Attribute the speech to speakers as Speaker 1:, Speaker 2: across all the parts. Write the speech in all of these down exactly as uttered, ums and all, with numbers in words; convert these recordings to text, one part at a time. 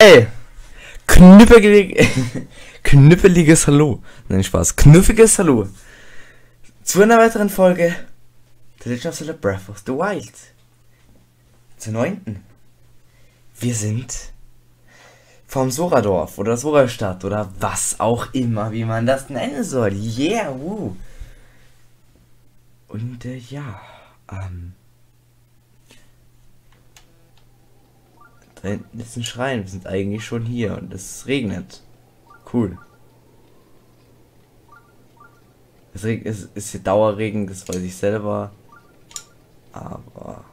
Speaker 1: Ey, knüppeliges, knüppeliges Hallo. Nein, Spaß. Knuffiges Hallo. Zu einer weiteren Folge The Legend of Zelda Breath of the Wild. Zur neunten. Wir sind vom Soradorf oder Sorastadt oder was auch immer, wie man das nennen soll. Yeah, woo. Und äh, ja, ähm... da hinten ist ein Schrein, wir sind eigentlich schon hier und es regnet. Cool. Es regnet, es ist hier Dauerregen, das weiß ich selber. Aber...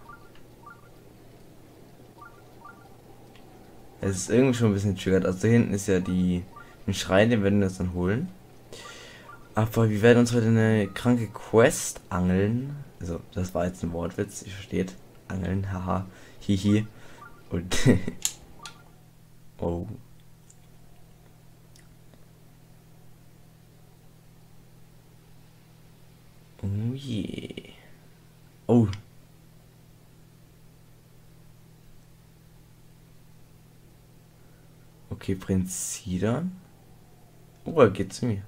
Speaker 1: es ist irgendwie schon ein bisschen triggert. Also da hinten ist ja die ein Schrein, den werden wir uns dann holen. Aber wir werden uns heute eine kranke Quest angeln. Also, das war jetzt ein Wortwitz, ihr versteht. Angeln, haha, hihi. Und oh. Oh je. Oh. Okay, Prinz Sidon. Oh, er geht zu mir.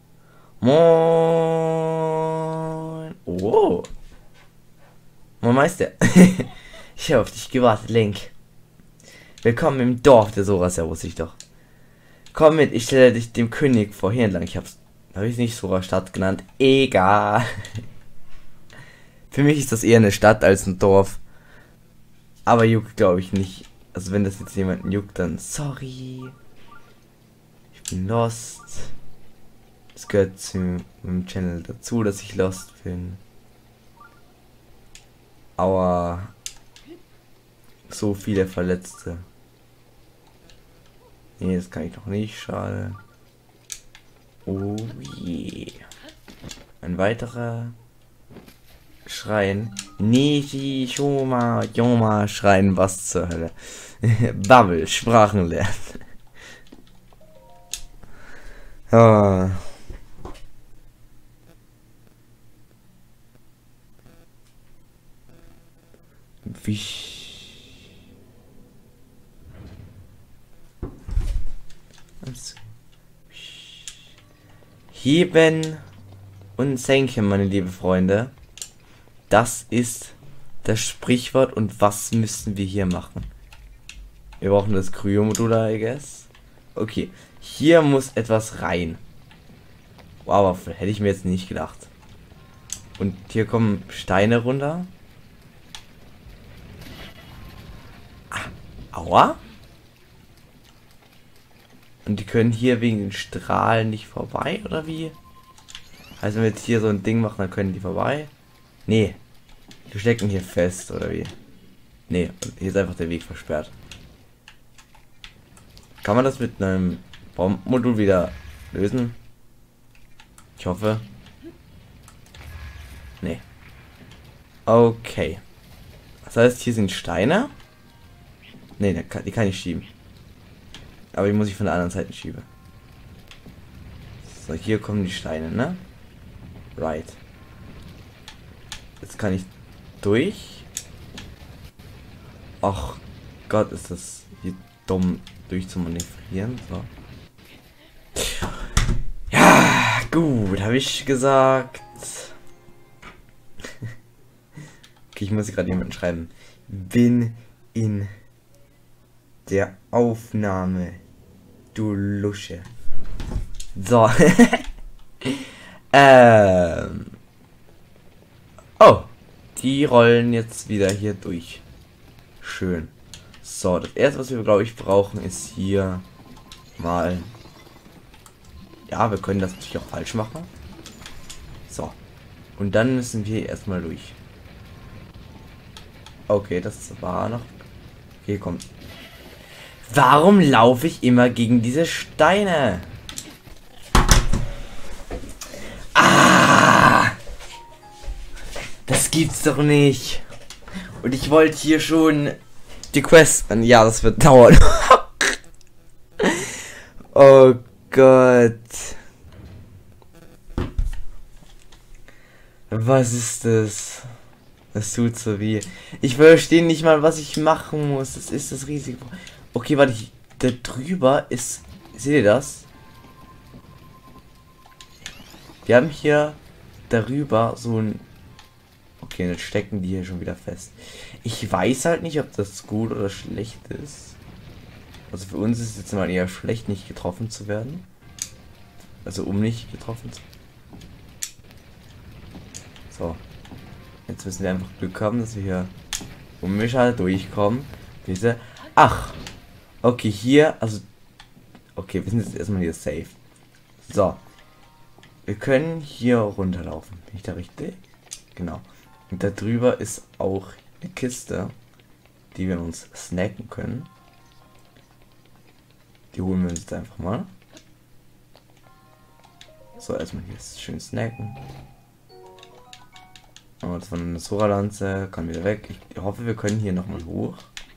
Speaker 1: Moin. Oh. Moin Meister. Ich habe auf dich gewartet, Link. Willkommen im Dorf der Soras, ja, wusste ich doch. Komm mit, ich stelle dich dem König vor. Hier entlang. Ich hab's. Habe ich nicht Sorastadt genannt? Egal. Für mich ist das eher eine Stadt als ein Dorf. Aber juckt, glaube ich, nicht. Also wenn das jetzt jemanden juckt, dann sorry. Ich bin lost. Es gehört zu meinem Channel dazu, dass ich lost bin. Aber so viele Verletzte. Nee, das kann ich noch nicht. Schade. Oh je. Ein weiterer Schrein. Niji, Shoma, Yoma, Schrein, was zur Hölle. Bubble, Sprachen lernen. Ah. Wisch. Heben und senken, meine liebe Freunde. Das ist das Sprichwort. Und was müssen wir hier machen? Wir brauchen das Kryo-Modul, I guess. Okay, hier muss etwas rein. Wow, aber hätte ich mir jetzt nicht gedacht. Und hier kommen Steine runter. Ah, aua. Und die können hier wegen den Strahlen nicht vorbei, oder wie? Also wenn wir jetzt hier so ein Ding machen, dann können die vorbei. Nee. Die stecken hier fest, oder wie? Nee, und hier ist einfach der Weg versperrt. Kann man das mit einem Bombenmodul wieder lösen? Ich hoffe. Nee. Okay. Das heißt, hier sind Steine. Nee, die kann, die kann ich schieben. Aber die muss ich von der anderen Seite schieben. So, hier kommen die Steine, ne? Right. Jetzt kann ich durch. Ach Gott, ist das hier dumm durchzumanövrieren. So. Ja, gut, habe ich gesagt. Okay, ich muss gerade jemanden schreiben. Bin in der Aufnahme, du Lusche. So. ähm. Oh, die rollen jetzt wieder hier durch. Schön. So, das erste, was wir, glaube ich, brauchen, ist hier mal... Ja, wir können das natürlich auch falsch machen. So. Und dann müssen wir erstmal durch. Okay, das war noch... Okay, kommt. Warum laufe ich immer gegen diese Steine? Ah! Das gibt's doch nicht. Und ich wollte hier schon die Quest... Ja, das wird dauern. Oh Gott. Was ist das? Das tut so weh. Ich verstehe nicht mal, was ich machen muss. Das ist das Risiko. Okay, warte, ich da drüber ist, seht ihr das? Wir haben hier darüber so ein, okay, jetzt stecken die hier schon wieder fest. Ich weiß halt nicht, ob das gut oder schlecht ist. Also für uns ist es jetzt mal eher schlecht, nicht getroffen zu werden. Also um nicht getroffen zu werden. So. Jetzt müssen wir einfach Glück haben, dass wir hier unmischer durchkommen. Diese. Ach. Okay, hier. Also. Okay, wir sind jetzt erstmal hier safe. So. Wir können hier runterlaufen. Bin ich da richtig? Genau. Und da drüber ist auch eine Kiste, die wir uns snacken können. Die holen wir uns jetzt einfach mal. So, erstmal hier schön snacken. Oh, das war eine Sora-Lanze, kann wieder weg. Ich hoffe, wir können hier nochmal hoch.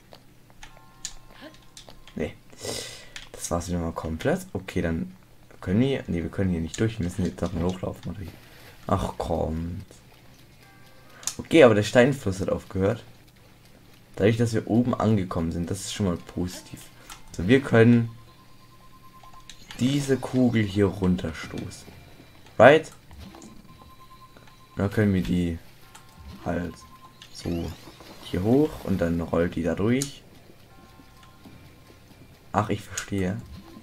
Speaker 1: Nee. Das war's wieder mal komplett. Okay, dann können wir. Nee, wir können hier nicht durch. Wir müssen jetzt nochmal hochlaufen. Ach komm. Okay, aber der Steinfluss hat aufgehört. Dadurch, dass wir oben angekommen sind, das ist schon mal positiv. So, wir können diese Kugel hier runterstoßen. Right? Dann können wir die halt so hier hoch und dann rollt die da durch. Ach, ich verstehe.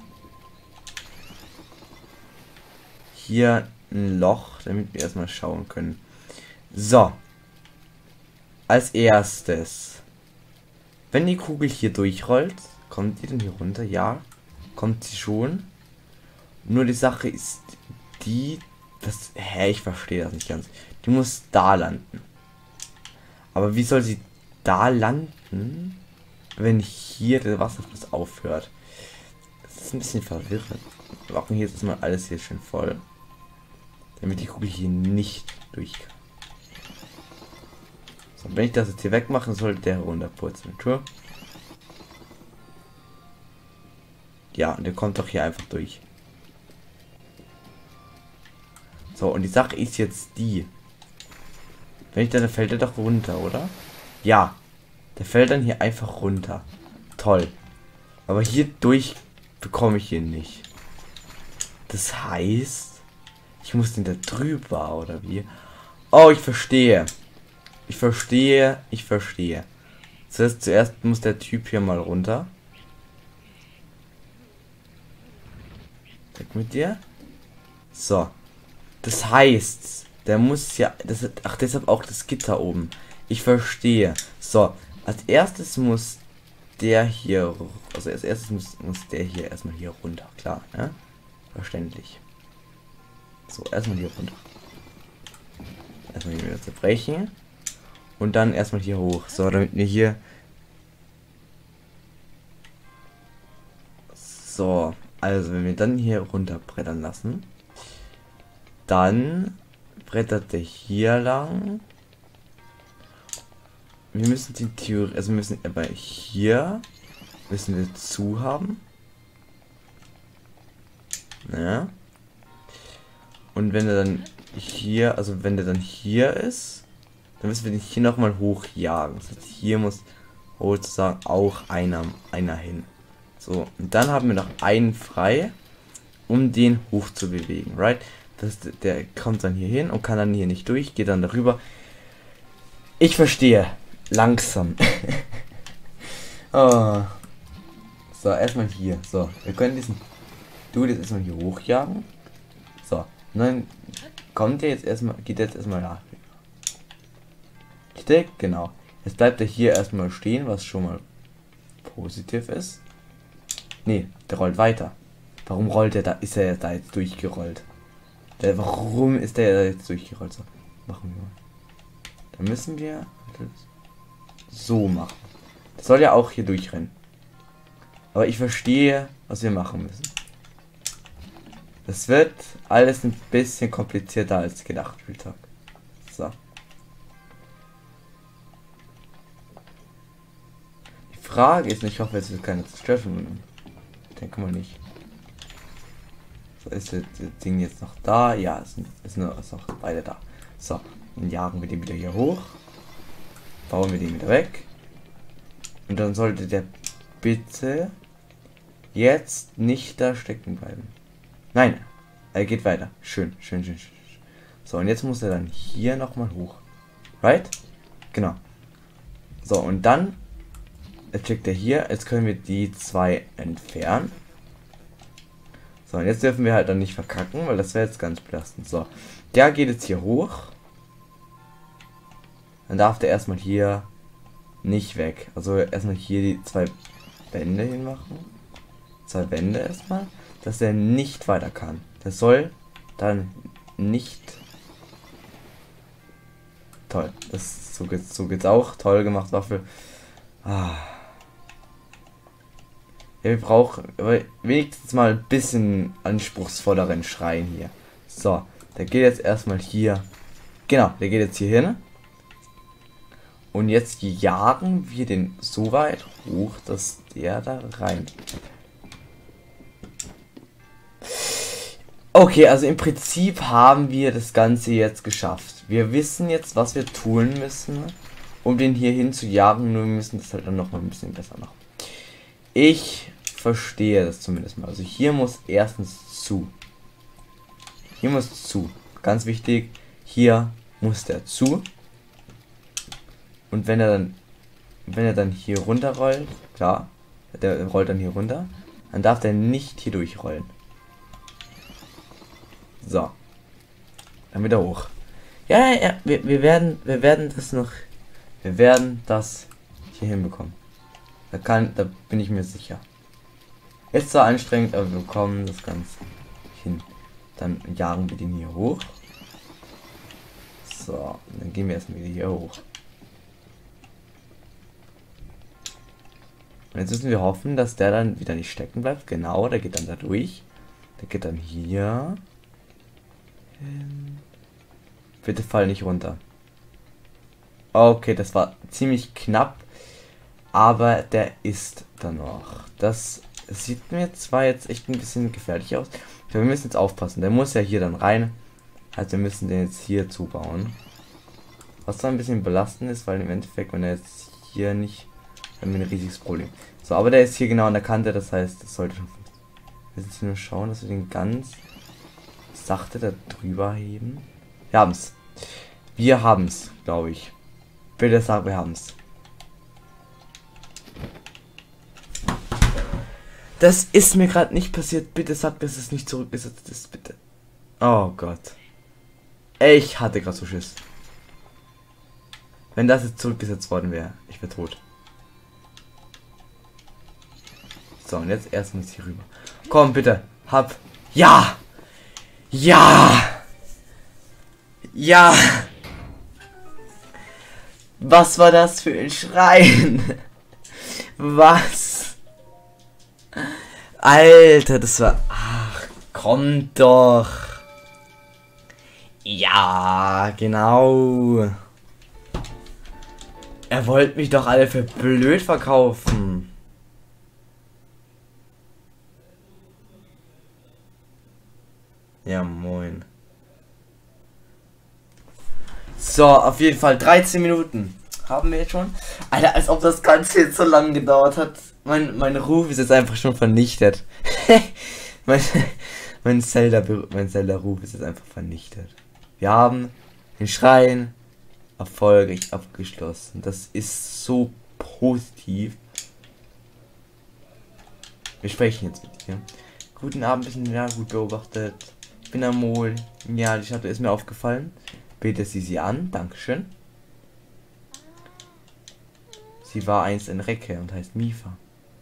Speaker 1: Hier ein Loch, damit wir erstmal schauen können. So. Als erstes. Wenn die Kugel hier durchrollt, kommt die denn hier runter? Ja, kommt sie schon. Nur die Sache ist die, das, hä, ich verstehe das nicht ganz. Die muss da landen. Aber wie soll sie da landen, wenn hier der Wasserfluss aufhört? Das ist ein bisschen verwirrend. Wir machen hier jetzt mal alles hier schön voll, damit die Kugel hier nicht durch kann. So, wenn ich das jetzt hier wegmache, sollte der runterpurzeln. True. Ja, und der kommt doch hier einfach durch. So, und die Sache ist jetzt die. Wenn ich da, dann fällt er doch runter, oder? Ja. Der fällt dann hier einfach runter. Toll. Aber hier durch bekomme ich ihn nicht. Das heißt, ich muss den da drüber, oder wie? Oh, ich verstehe. Ich verstehe, ich verstehe. Das heißt, zuerst muss der Typ hier mal runter. Weg mit dir. So. Das heißt, der muss ja, das ist, ach, deshalb auch das Gitter oben. Ich verstehe. So, als erstes muss der hier, also als erstes muss, muss der hier erstmal hier runter. Klar, ne? Verständlich. So, erstmal hier runter. Erstmal hier wieder zerbrechen. Und dann erstmal hier hoch. So, damit wir hier. So, also wenn wir dann hier runterbrettern lassen. Dann brettert der hier lang. Wir müssen die Theorie, also wir müssen aber hier müssen wir zu haben. Ja. Und wenn er dann hier, also wenn der dann hier ist, dann müssen wir den hier nochmal hochjagen. Das heißt, hier muss sozusagen auch einer, einer hin. So, und dann haben wir noch einen frei, um den hoch zu bewegen, right? Das, der kommt dann hier hin und kann dann hier nicht durch, geht dann darüber. Ich verstehe. Langsam. Oh. So, erstmal hier. So, wir können diesen Dude jetzt erstmal hier hochjagen. So, und dann kommt der jetzt erstmal, geht jetzt erstmal nach. Richtig? Genau. Jetzt bleibt er hier erstmal stehen, was schon mal positiv ist. Nee, der rollt weiter. Warum rollt er da? Ist er da jetzt durchgerollt? Der, warum ist der jetzt durchgerollt? So, machen wir mal. Dann müssen wir so machen. Das soll ja auch hier durchrennen. Aber ich verstehe, was wir machen müssen. Das wird alles ein bisschen komplizierter als gedacht, Spieltag. So. Die Frage ist, ich hoffe, es wird keine Zerstörung. Ich denke mal nicht. So, ist das Ding jetzt noch da? Ja, es sind, ist nur ist noch beide da. So, dann jagen wir den wieder hier hoch. Bauen wir den wieder weg. Und dann sollte der bitte Jetzt nicht da stecken bleiben. Nein, er geht weiter. Schön, schön, schön, schön. So, und jetzt muss er dann hier nochmal hoch. Right? Genau. So, und dann checkt er hier. Jetzt können wir die zwei entfernen. So, und jetzt dürfen wir halt dann nicht verkacken, weil das wäre jetzt ganz belastend. So, der geht jetzt hier hoch. Dann darf der erstmal hier nicht weg. Also erstmal hier die zwei Wände hinmachen. Zwei Wände erstmal. Dass er nicht weiter kann. Das soll dann nicht... Toll. Das, so geht's, so geht's auch. Toll gemacht, Waffel. Ah. Ja, wir brauchen aber wenigstens mal ein bisschen anspruchsvolleren Schrein hier. So, der geht jetzt erstmal hier. Genau, der geht jetzt hier hin. Und jetzt jagen wir den so weit hoch, dass der da rein. Okay, also im Prinzip haben wir das Ganze jetzt geschafft. Wir wissen jetzt, was wir tun müssen, um den hier hin zu jagen. Nur wir müssen das halt dann noch mal ein bisschen besser machen. Ich verstehe das zumindest mal. Also hier muss erstens zu. Hier muss zu. Ganz wichtig. Hier muss der zu. Und wenn er dann, wenn er dann hier runter rollt, klar, der rollt dann hier runter, dann darf der nicht hier durchrollen. So. Dann wieder hoch. Ja, ja, wir, wir werden, wir werden das noch, wir werden das hier hinbekommen. Da kann, da bin ich mir sicher. Ist zwar anstrengend, aber wir bekommen das Ganze hin. Dann jagen wir den hier hoch. So, dann gehen wir erstmal wieder hier hoch. Und jetzt müssen wir hoffen, dass der dann wieder nicht stecken bleibt. Genau, der geht dann da durch. Der geht dann hier hin. Bitte fall nicht runter. Okay, das war ziemlich knapp. Aber der ist da noch. Das sieht mir zwar jetzt echt ein bisschen gefährlich aus. Wir müssen jetzt aufpassen. Der muss ja hier dann rein. Also wir müssen den jetzt hier zubauen. Was zwar ein bisschen belastend ist, weil im Endeffekt, wenn er jetzt hier nicht... haben wir ein riesiges Problem. So, aber der ist hier genau an der Kante. Das heißt, das sollte schon... Wir müssen nur schauen, dass wir den ganz sachte da drüber heben. Wir haben's. Wir haben's, glaube ich. Bitte sag, wir haben's. Das ist mir gerade nicht passiert. Bitte sag, dass es nicht zurückgesetzt ist. Bitte. Oh Gott. Ich hatte gerade so Schiss. Wenn das jetzt zurückgesetzt worden wäre, ich wäre tot. So, und jetzt erstens hier rüber. Komm, bitte. Hab. Ja! Ja! Ja! Was war das für ein Schrein? Was? Alter, das war... Ach, komm doch. Ja, genau. Er wollte mich doch alle für blöd verkaufen. Ja, moin. So, auf jeden Fall dreizehn Minuten haben wir jetzt schon. Alter, als ob das Ganze jetzt so lange gedauert hat. Mein, mein Ruf ist jetzt einfach schon vernichtet. mein mein Zelda, mein Zelda-Ruf ist jetzt einfach vernichtet. Wir haben den Schrein erfolgreich abgeschlossen. Das ist so positiv. Wir sprechen jetzt mit dir. Guten Abend, bisschen ja gut beobachtet. Ich bin Amol. Ja, die Statue ist mir aufgefallen. Bete sie sie an. Dankeschön. Sie war einst ein Recke und heißt Mifa.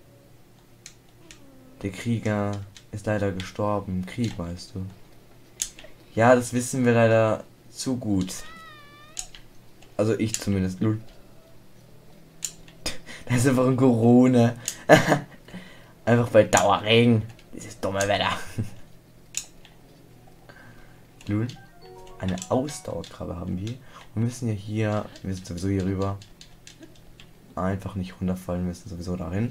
Speaker 1: Der Krieger ist leider gestorben im Krieg, weißt du. Ja, das wissen wir leider zu gut. Also ich zumindest. Null. Das ist einfach ein Corona. Einfach bei Dauerregen. Dieses dumme Wetter. Lul. Eine Ausdauerkrabbe haben wir. Wir müssen ja hier, wir müssen sowieso hier rüber. Einfach nicht runterfallen, wir müssen sowieso dahin.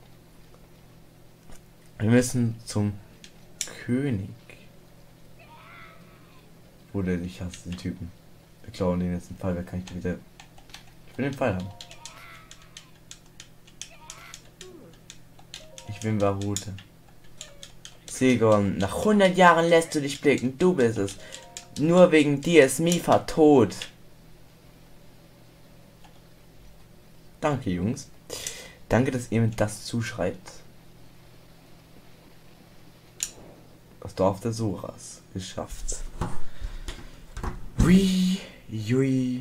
Speaker 1: Wir müssen zum König. Oder ich hasse den Typen. Wir klauen den jetzt einen Pfeil, wer kann ich wieder... Ich will den Pfeil haben. Ich bin Baruta. Sigon, nach hundert Jahren lässt du dich blicken, du bist es. Nur wegen dir ist Mipha tot. Danke, Jungs. Danke, dass ihr mir das zuschreibt. Das Dorf der Soras. Geschafft. Hui, jui.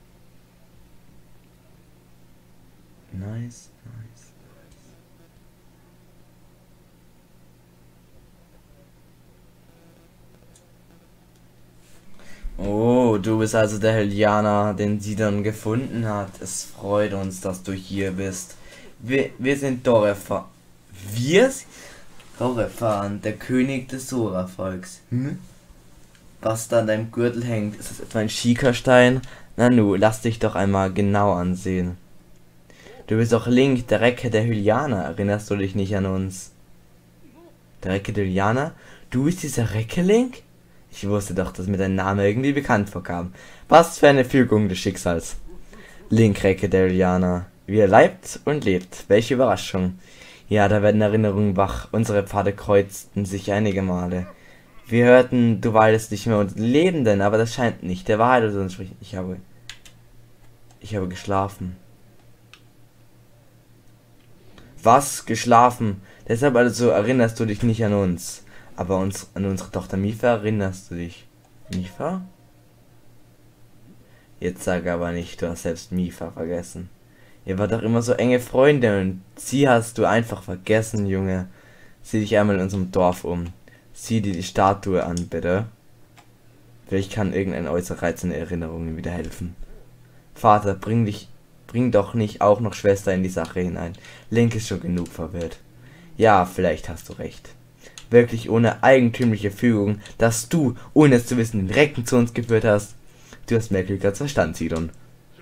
Speaker 1: Nice, nice. Oh, du bist also der Hylianer, den sie dann gefunden hat. Es freut uns, dass du hier bist. Wir, wir sind Dorefan. Wir? Dorefan, der König des Sora-Volks. Hm? Was da an deinem Gürtel hängt, ist das etwa ein Schikastein? Na nu, lass dich doch einmal genau ansehen. Du bist doch Link, der Recke der Hylianer. Erinnerst du dich nicht an uns? Der Recke der Hylianer? Du bist dieser Recke, Link? Ich wusste doch, dass mir dein Name irgendwie bekannt vorkam. Was für eine Fügung des Schicksals. Link, Recke der Hylianer. Wie er leibt und lebt. Welche Überraschung. Ja, da werden Erinnerungen wach. Unsere Pfade kreuzten sich einige Male. Wir hörten, du weilest nicht mehr unter den Lebenden, aber das scheint nicht der Wahrheit zu entsprechen. Ich habe... Ich habe geschlafen. Was? Geschlafen? Deshalb also erinnerst du dich nicht an uns. Aber uns, an unsere Tochter Mipha erinnerst du dich. Mipha? Jetzt sag aber nicht, du hast selbst Mipha vergessen. Ihr wart doch immer so enge Freunde und sie hast du einfach vergessen, Junge. Sieh dich einmal in unserem Dorf um. Sieh dir die Statue an, bitte. Vielleicht kann irgendein äußerer Reiz in Erinnerungen wieder helfen. Vater, bring dich, bring doch nicht auch noch Schwester in die Sache hinein. Link ist schon genug verwirrt. Ja, vielleicht hast du recht. Wirklich ohne eigentümliche Fügung, dass du, ohne es zu wissen, den Recken zu uns geführt hast. Du hast mehr Glück als Verstand, Sidon.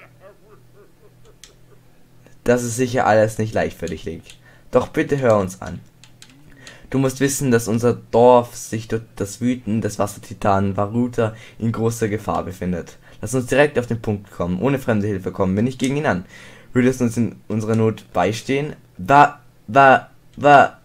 Speaker 1: Das ist sicher alles nicht leicht für dich, Link. Doch bitte hör uns an. Du musst wissen, dass unser Dorf sich durch das Wüten des Wassertitanen Baruta in großer Gefahr befindet. Lass uns direkt auf den Punkt kommen. Ohne fremde Hilfe kommen wir nicht gegen ihn an. Würdest du uns in unserer Not beistehen? Wa, wa, wa.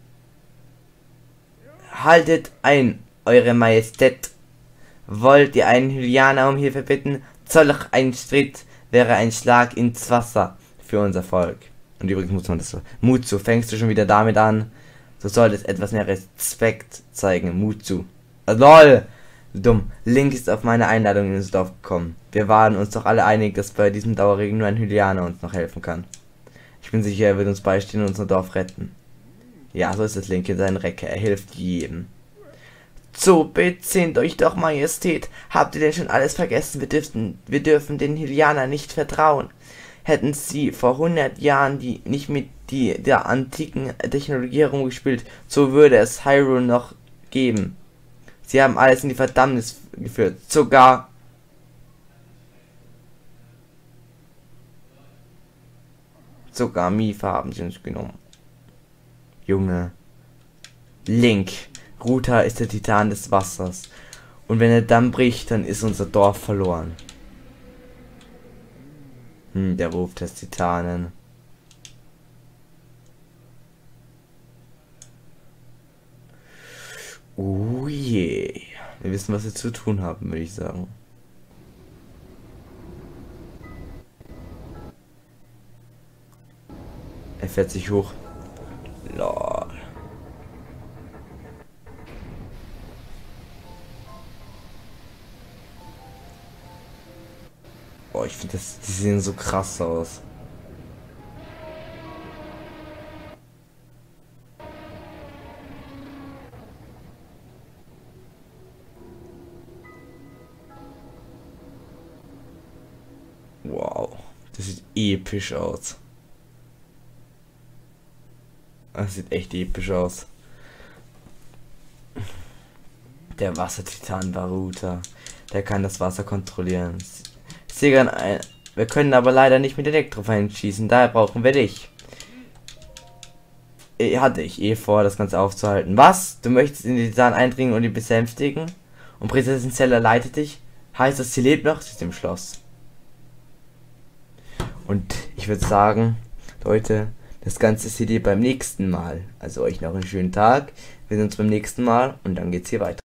Speaker 1: Haltet ein, Eure Majestät. Wollt ihr einen Hylianer um Hilfe bitten? Solch ein Schritt wäre ein Schlag ins Wasser für unser Volk. Und übrigens muss man das so. Mut zu, fängst du schon wieder damit an? Du solltest etwas mehr Respekt zeigen. Mut zu. Oh, lol! Dumm. Link ist auf meine Einladung in unser Dorf gekommen. Wir waren uns doch alle einig, dass bei diesem Dauerregen nur ein Hylianer uns noch helfen kann. Ich bin sicher, er wird uns beistehen und unser Dorf retten. Ja, so ist es, Link in seinen Recke. Er hilft jedem. So, besinnt euch doch, Majestät. Habt ihr denn schon alles vergessen? Wir dürfen, wir dürfen den Hylianer nicht vertrauen. Hätten sie vor hundert Jahren die nicht mit die der antiken Technologie herumgespielt, so würde es Hyrule noch geben. Sie haben alles in die Verdammnis geführt. Sogar sogar Mipha haben sie uns genommen. Junge. Link. Ruta ist der Titan des Wassers. Und wenn er dann bricht, dann ist unser Dorf verloren. Hm, der Ruf des Titanen. Oh je. Wir wissen, was wir zu tun haben, würde ich sagen. Er fährt sich hoch. Lol. Boah, ich finde das, die sehen so krass aus. Wow, das sieht episch aus. Das sieht echt episch aus. Der Wassertitan Baruta. Der kann das Wasser kontrollieren. Sigan ein. Wir können aber leider nicht mit Elektrofallen schießen, daher brauchen wir dich. Hatte ich eh vor, das Ganze aufzuhalten. Was? Du möchtest in die Titan eindringen und ihn besänftigen? Und Prinzessin Zelda leitet dich? Heißt das, sie lebt noch? Sie ist im Schloss. Und ich würde sagen, Leute, Das Ganze seht ihr beim nächsten Mal. Also euch noch einen schönen Tag. Wir sehen uns beim nächsten Mal und dann geht's hier weiter.